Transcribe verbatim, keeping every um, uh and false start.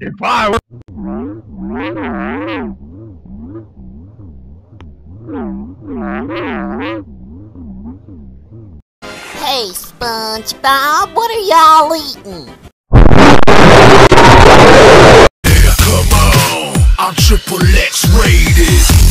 If I were... Hey, SpongeBob, what are y'all eating? Yeah, come on, I'm triple X rated.